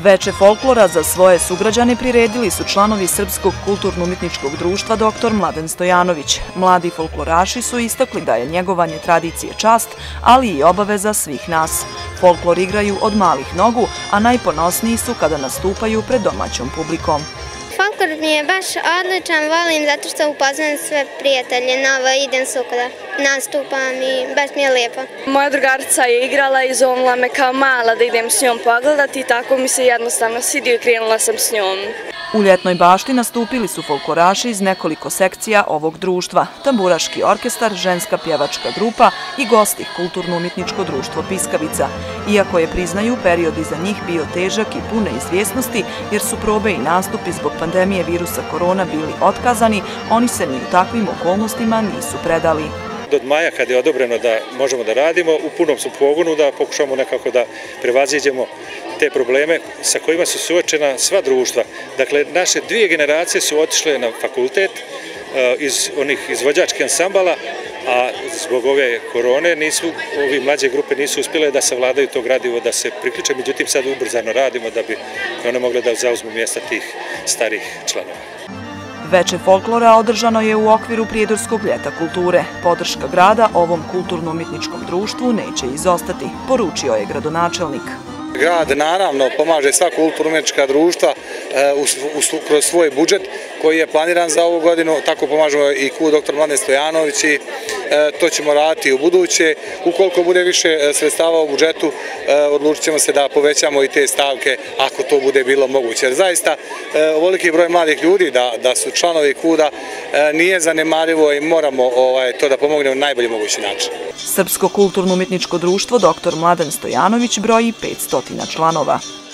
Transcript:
Veče folklora za svoje sugrađane priredili su članovi Srpskog kulturno-umetničkog društva dr. Mladen Stojanović. Mladi folkloraši su istakli da je njegovanje tradicije čast, ali i obaveza svih nas. Folklor igraju od malih nogu, a najponosniji su kada nastupaju pred domaćom publikom. Folklor mi je baš odličan, volim zato što upoznam sve prijatelje, novo idem sukuda, nastupam i baš mi je lijepo. Moja drugarica je igrala i zovnula me kao mala da idem s njom pogledati i tako mi se jednostavno svidio i krenula sam s njom. U Ljetnoj bašti nastupili su folkloraši iz nekoliko sekcija ovog društva, tamburaški orkestar, ženska pjevačka grupa i gosti Kulturno-umjetničko društvo Piskavica. Iako je, priznaju, period iza njih bio težak i pune izvjesnosti, jer su probe i nastupi zbog pandemije virusa korona bili otkazani, oni se ni u takvim okolnostima nisu predali. Od maja, kad je odobreno da možemo da radimo, u punom su pogonu da pokušamo nekako da prevaziđemo te probleme sa kojima su suočena sva društva. Dakle, naše dvije generacije su otišle na fakultet iz onih izvođačkih ansambala, a zbog ove korone ovi mlađe grupe nisu uspjele da savladaju to gradivo, da se priključe, međutim sad ubrzano radimo da bi one mogle da zauzmu mjesta tih starih članova. Veče folklora održano je u okviru Prijedorskog ljeta kulture. Podrška grada ovom kulturno-umjetničkom društvu neće izostati, poručio je gradonačelnik. Grad naravno pomaže sva kulturno-umjetnička društva kroz svoj budžet koji je planiran za ovu godinu, tako pomažemo i dr. Mladen Stojanović i to ćemo raditi u buduće. Ukoliko bude više sredstava u budžetu, odlučit ćemo se da povećamo i te stavke ako to bude bilo moguće. Jer zaista ovoliki broj mladih ljudi da su članovi KUD-a nije zanemarivo i moramo to da pomognemo na najbolji mogući način. Srpsko kulturno-umjetničko društvo dr. Mladen Stojanović broji 500 članova.